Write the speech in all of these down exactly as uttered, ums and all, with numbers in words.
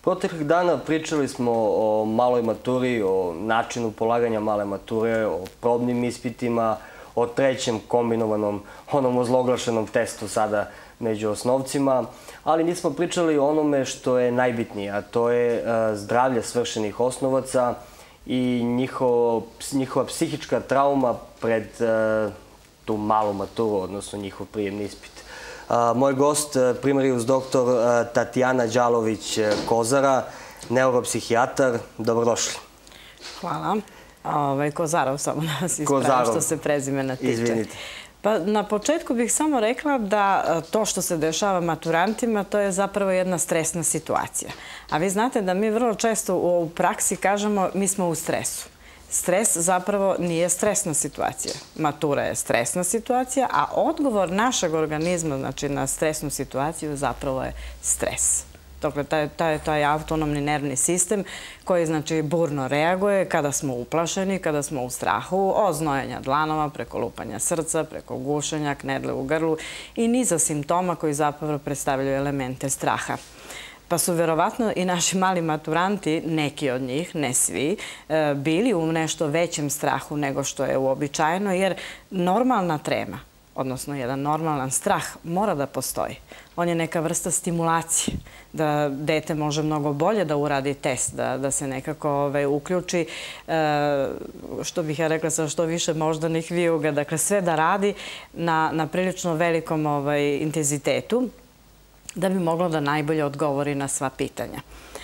Proteklih dana pričali smo o maloj maturi, o načinu polaganja male mature, o probnim ispitima, o trećem kombinovanom, onom ozloglašenom testu sada među osnovcima, ali nismo pričali o onome što je najbitnije, a to je zdravlje svršenih osnovaca i njihova psihička trauma pred tu malu maturu, odnosno njihov prijemni ispit. Moj gost, primarijus doktor Tatjana Đalović-Kozara, neuropsihijatar. Dobrodošli. Hvala. Kozarov samo nas ispravi što se prezimena tiče. Izvinite. Pa na početku bih samo rekla da to što se dešava maturantima, to je zapravo jedna stresna situacija. A vi znate da mi vrlo često u praksi kažemo mi smo u stresu. Stres zapravo nije stresna situacija. Matura je stresna situacija, a odgovor našeg organizma, znači na stresnu situaciju, zapravo je stres. Dakle, taj autonomni nervni sistem koji, znači, burno reaguje kada smo uplašeni, kada smo u strahu, od znojanja dlanova, preko lupanja srca, preko gušenja, knedle u grlu i niza simptoma koji zapravo predstavljaju elemente straha. Pa su verovatno i naši mali maturanti, neki od njih, ne svi, bili u nešto većem strahu nego što je uobičajeno, jer normalna trema, odnosno jedan normalan strah, mora da postoji. On je neka vrsta stimulacije, da dete može mnogo bolje da uradi test, da se nekako uključi, što bih ja rekla, sa što više moždanih vijuga, dakle sve da radi na prilično velikom intenzitetu, da bi moglo da najbolje odgovori na sva pitanja.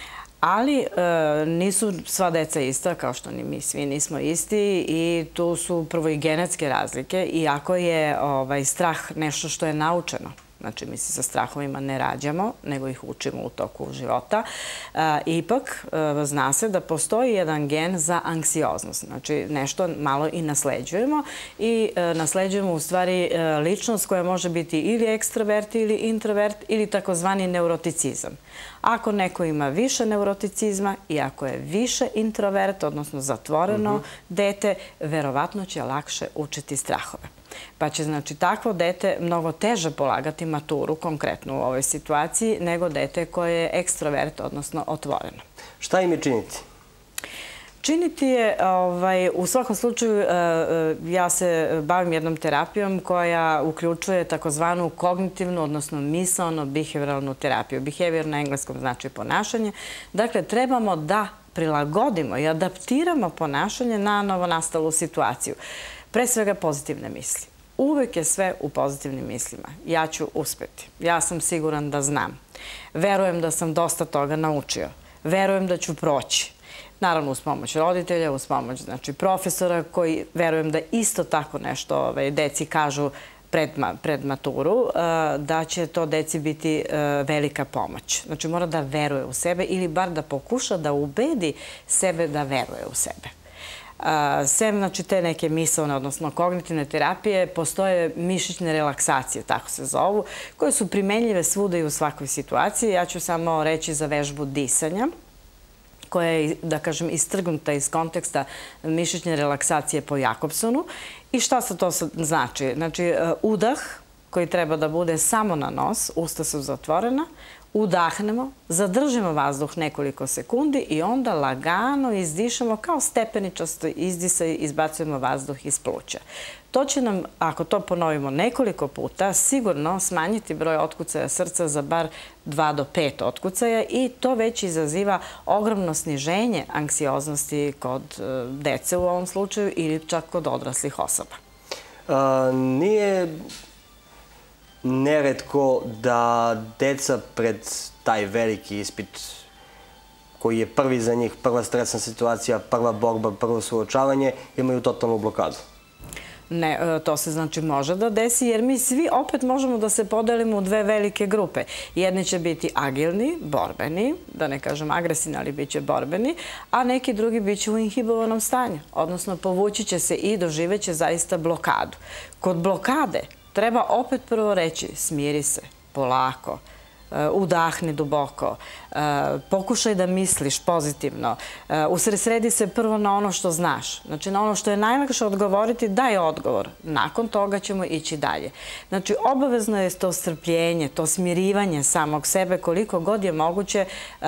Ali nisu sva deca ista, kao što ni mi svi nismo isti, i tu su prvo i genetske razlike, iako je strah nešto što je naučeno. Znači, mi se sa strahovima ne rađamo, nego ih učimo u toku života. Ipak, zna se da postoji jedan gen za anksioznost. Znači, nešto malo i nasleđujemo i nasleđujemo u stvari ličnost koja može biti ili ekstrovert ili introvert ili takozvani neuroticizam. Ako neko ima više neuroticizma i ako je više introvert, odnosno zatvoreno dete, verovatno će lakše učiti strahove. Pa će, znači, takvo dete mnogo teže polagati maturu, konkretno u ovoj situaciji, nego dete koje je ekstrovert, odnosno otvoreno. Šta im je činiti? Činiti je, u svakom slučaju, ja se bavim jednom terapijom koja uključuje takozvanu kognitivnu, odnosno misaono-behavioralnu terapiju. Behavior na engleskom znači ponašanje. Dakle, trebamo da prilagodimo i adaptiramo ponašanje na novonastalu situaciju. Pre svega pozitivne misli. Uvek je sve u pozitivnim mislima. Ja ću uspeti. Ja sam siguran da znam. Verujem da sam dosta toga naučio. Verujem da ću proći. Naravno, uz pomoć roditelja, uz pomoć profesora, koji verujem da isto tako nešto deci kažu pred maturu, da će to deci biti velika pomoć. Znači, mora da veruje u sebe ili bar da pokuša da ubedi sebe da veruje u sebe. Sem, znači, te neke misaone, odnosno kognitivne terapije, postoje mišićne relaksacije, tako se zovu, koje su primenljive svuda i u svakoj situaciji. Ja ću samo reći za vežbu disanja, koja je, da kažem, istrgnuta iz konteksta mišićne relaksacije po Jakobsonu. I šta se to znači? Znači, udah koji treba da bude samo na nos, usta su zatvorena, udahnemo, zadržimo vazduh nekoliko sekundi i onda lagano izdišemo kao stepeničasto izdisaj i izbacujemo vazduh iz pluća. To će nam, ako to ponovimo nekoliko puta, sigurno smanjiti broj otkucaja srca za bar dva do pet otkucaja i to već izaziva ogromno sniženje anksioznosti kod dece u ovom slučaju ili čak kod odraslih osoba. Nije neretko da deca pred taj veliki ispit koji je prvi za njih, prva stresna situacija, prva borba, prvo suočavanje, imaju totalnu blokadu. Ne, to se znači može da desi, jer mi svi opet možemo da se podelimo u dve velike grupe. Jedni će biti agilni, borbeni, da ne kažem agresivni, ali bit će borbeni, a neki drugi bit će u inhibovanom stanju, odnosno povući će se i doživeće zaista blokadu. Kod blokade treba opet prvo reći smiri se, polako, udahni duboko, pokušaj da misliš pozitivno, usredsredi se prvo na ono što znaš, znači na ono što je najlakše odgovoriti, daj odgovor, nakon toga ćemo ići dalje. Znači, obavezno je to strpljenje, to smirivanje samog sebe koliko god je moguće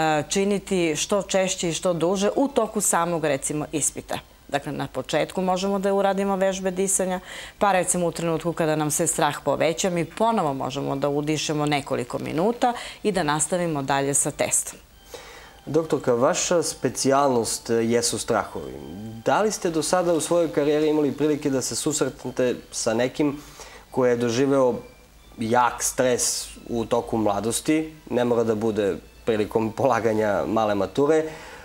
činiti što češće i što duže u toku samog, recimo, ispita. Dakle, na početku možemo da uradimo vežbe disanja, pa recimo u trenutku kada nam se strah poveća, mi ponovo možemo da udišemo nekoliko minuta i da nastavimo dalje sa testom. Doktorka, vaša specijalnost jesu strahovi. Da li ste do sada u svojoj karijeri imali prilike da se susretnete sa nekim koji je doživeo jak stres u toku mladosti, ne mora da bude prilikom polaganja male mature,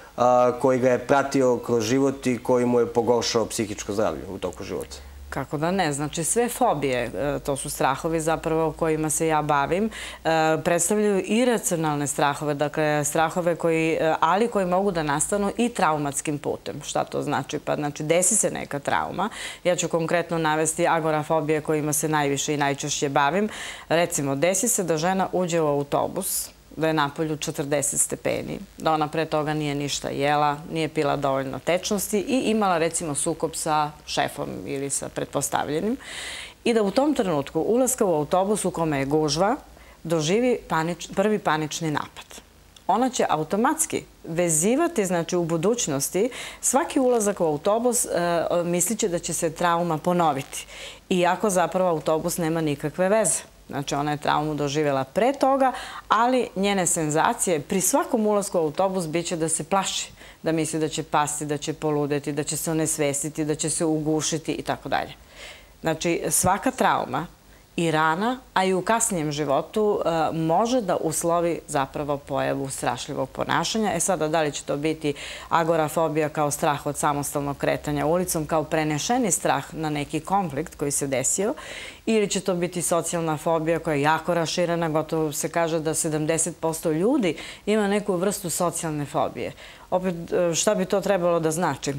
koji ga je pratio kroz život i koji mu je pogoršao psihičko zdravlje u toku života? Kako da ne? Znači, sve fobije, to su strahovi zapravo kojima se ja bavim, predstavljaju iracionalne strahove, dakle, strahove koji, ali koji mogu da nastanu i traumatskim putem. Šta to znači? Pa, znači, desi se neka trauma. Ja ću konkretno navesti agorafobije kojima se najviše i najčešće bavim. Recimo, desi se da žena uđe u autobus, da je napolju četrdeset stepeni, da ona pre toga nije ništa jela, nije pila dovoljno tečnosti i imala, recimo, sukob sa šefom ili sa pretpostavljenim i da u tom trenutku ulaska u autobus u kome je gužva doživi prvi panični napad. Ona će automatski vezivati, znači u budućnosti, svaki ulazak u autobus misliće da će se trauma ponoviti, iako zapravo autobus nema nikakve veze. Znači, ona je traumu doživjela pre toga, ali njene senzacije pri svakom ulasku u autobus biće da se plaši, da misli da će pasti, da će poludeti, da će se onesvestiti, da će se ugušiti i tako dalje. Znači, svaka trauma i rana, a i u kasnijem životu, može da uslovi zapravo pojavu strašljivog ponašanja. E sada, da li će to biti agorafobija kao strah od samostalnog kretanja ulicom, kao prenešeni strah na neki konflikt koji se desio, ili će to biti socijalna fobija koja je jako raširena, gotovo se kaže da sedamdeset posto ljudi ima neku vrstu socijalne fobije. Opet, šta bi to trebalo da znači?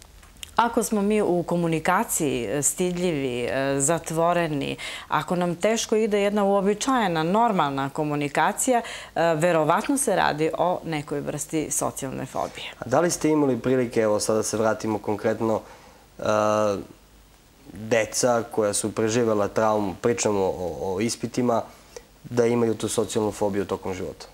Ako smo mi u komunikaciji stidljivi, zatvoreni, ako nam teško ide jedna uobičajena, normalna komunikacija, verovatno se radi o nekoj vrsti socijalne fobije. A da li ste imali prilike, evo sada se vratimo konkretno, deca koja su preživjela traumu, pričamo o ispitima, da imaju tu socijalnu fobiju tokom života?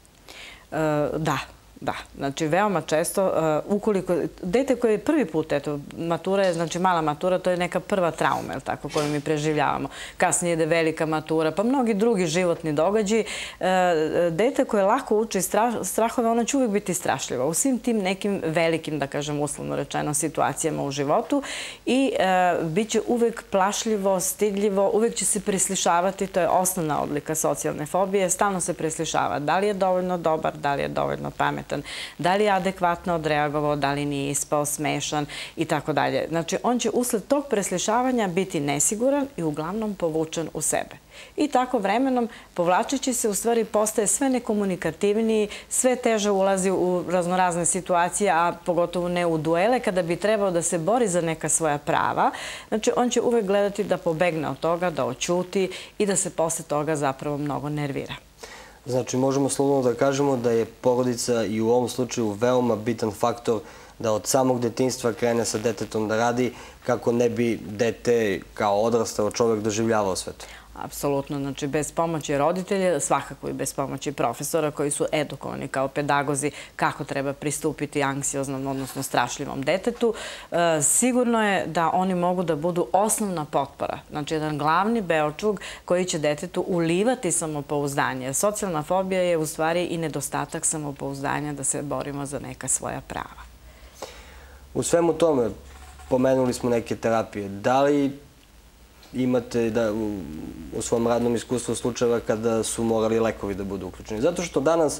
Da. Da, znači veoma često, ukoliko, dete koje je prvi put, eto, matura je, znači mala matura, to je neka prva trauma, je li tako, koju mi preživljavamo. Kasnije ide velika matura, pa mnogi drugi životni događaji. Dete koje lako uči strahove, ono će uvijek biti strašljivo u svim tim nekim velikim, da kažem, uslovno rečeno, situacijama u životu i bit će uvijek plašljivo, stidljivo, uvijek će se preslišavati, to je osnovna odlika socijalne fobije, stalno se preslišava da li je dovoljno dobar, da li je dovoljno pametan, da li je adekvatno odreagovao, da li nije ispao smešan i tako dalje. Znači, on će usled tog preslišavanja biti nesiguran i uglavnom povučen u sebe. I tako vremenom, povlačeći se, u stvari postaje sve nekomunikativniji, sve teže ulazi u raznorazne situacije, a pogotovo ne u duele, kada bi trebao da se bori za neka svoja prava. Znači, on će uvek gledati da pobegne od toga, da oćuti i da se posle toga zapravo mnogo nervira. Znači, možemo slobodno da kažemo da je porodica i u ovom slučaju veoma bitan faktor da od samog detinjstva krene sa detetom da radi kako ne bi dete kao odrastao čovjek doživljavao sve to. Apsolutno, znači bez pomoći roditelja, svakako i bez pomoći profesora koji su edukovani kao pedagozi kako treba pristupiti anksioznom, odnosno strašljivom detetu. Sigurno je da oni mogu da budu osnovna potpora, znači jedan glavni beočug koji će detetu ulivati samopouzdanje. Socijalna fobija je u stvari i nedostatak samopouzdanja da se borimo za neka svoja prava. U svemu tome, pomenuli smo neke terapije. Da li imate u svom radnom iskustvu slučajeva kada su morali lekovi da budu uključeni? Zato što danas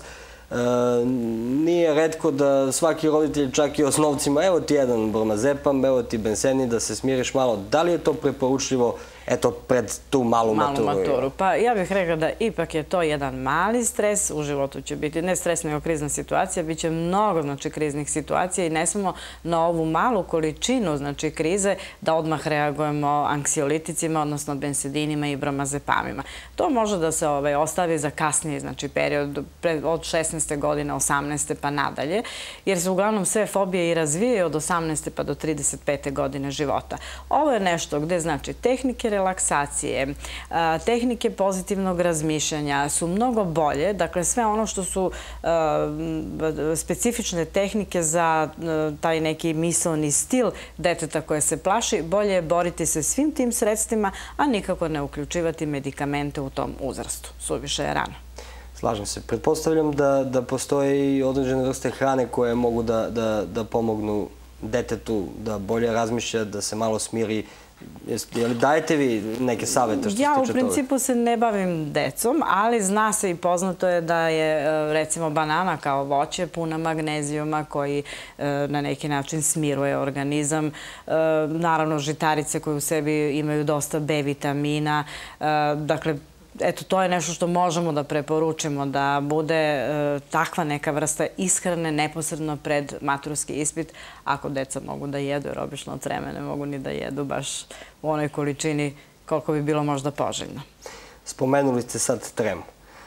nije retko da svaki roditelj čak i osnovcima, evo ti jedan bromazepam, evo ti benseni, da se smiriš malo. Da li je to preporučljivo eto, pred tu malu maturu? Malu maturu. Pa ja bih rekla da ipak je to jedan mali stres. U životu će biti ne stres, nego krizna situacija. Biće mnogo, znači, kriznih situacija i ne smemo na ovu malu količinu, znači, krize da odmah reagujemo anksioliticima, odnosno benzedinima i bromazepamima. To može da se ostavi za kasniji, znači, period od šesnaeste godine, osamnaeste pa nadalje, jer se uglavnom sve fobije i razvijaju od osamnaeste pa do trideset pete godine života. Ovo je nešto gde, znači, tehnike relaksacije, tehnike pozitivnog razmišljanja su mnogo bolje. Dakle, sve ono što su specifične tehnike za taj neki misaoni stil deteta koje se plaši, bolje je boriti se svim tim sredstvima, a nikako ne uključivati medikamente u tom uzrastu. Suviše je rano. Slažem se. Pretpostavljam da postoje i određene vrste hrane koje mogu da pomognu detetu da bolje razmišlja, da se malo smiri. Dajete vi neke savete što se tiče toga? Ja u principu se ne bavim decom, ali zna se i poznato je da je recimo banana kao voće puna magnezijuma koji na neki način smiruje organizam. Naravno žitarice koje u sebi imaju dosta be vitamina. Dakle, eto, to je nešto što možemo da preporučimo, da bude takva neka vrsta ishrane neposredno pred maturski ispit, ako deca mogu da jedu, jer obično od treme ne mogu ni da jedu baš u onoj količini koliko bi bilo možda poželjno. Spomenuli ste sad tremu.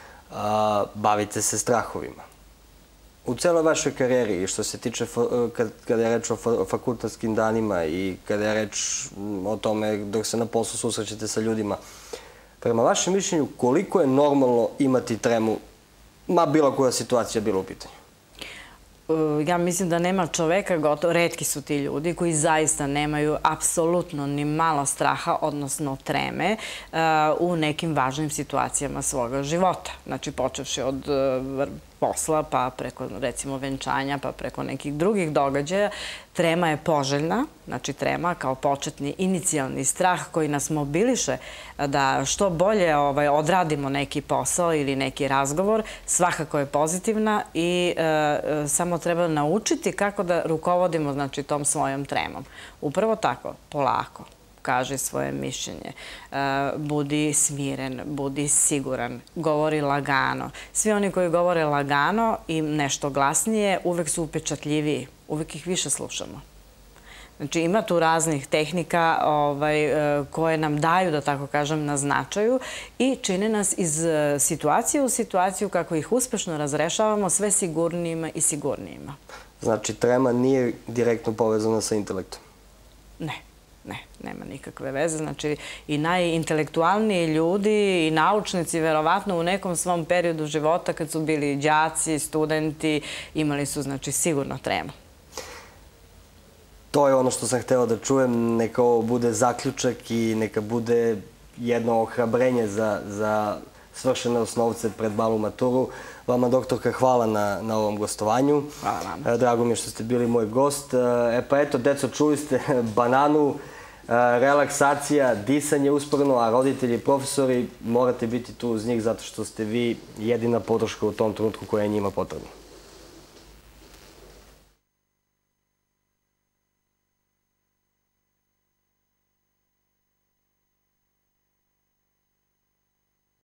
Bavite se strahovima. U celoj vašoj karijeri, što se tiče kada je reč o fakultetskim danima i kada je reč o tome dok se na poslu susrećete sa ljudima, prema vašem mišljenju, koliko je normalno imati tremu, ma bila koja situacija bila u pitanju? Ja mislim da nema čoveka, gotovo, retki su ti ljudi koji zaista nemaju apsolutno ni malo straha, odnosno treme, u nekim važnim situacijama svoga života. Znači, počevši od posla, pa preko, recimo, venčanja, pa preko nekih drugih događaja. Trema je poželjna, znači trema kao početni inicijalni strah koji nas mobiliše da što bolje odradimo neki posao ili neki razgovor, svakako je pozitivna i samo treba naučiti kako da rukovodimo, znači, tom svojom tremom. Upravo tako, polako. Kaži svoje mišljenje, budi smiren, budi siguran, govori lagano. Svi oni koji govore lagano i nešto glasnije uvek su upečatljiviji, uvek ih više slušamo. Znači, ima tu raznih tehnika koje nam daju, da tako kažem, na značaju i čine nas iz situacije u situaciju kako ih uspešno razrešavamo sve sigurnijima i sigurnijima. Znači, trema nije direktno povezana sa intelektom? Ne. Ne, nema nikakve veze. Znači, i najintelektualniji ljudi i naučnici, verovatno, u nekom svom periodu života, kad su bili đaci, studenti, imali su, znači, sigurno tremu. To je ono što sam hteo da čujem. Neka ovo bude zaključak i neka bude jedno ohrabrenje za svršene osnovce pred malu maturu. Vama, doktorka, hvala na ovom gostovanju. Hvala vam. Drago mi je što ste bili moj gost. E pa eto, deco, čuli ste bananu, relaksacija, disanje usporeno, a roditelji i profesori morate biti tu uz njih zato što ste vi jedina podrška u tom trenutku koja je njima potrebna.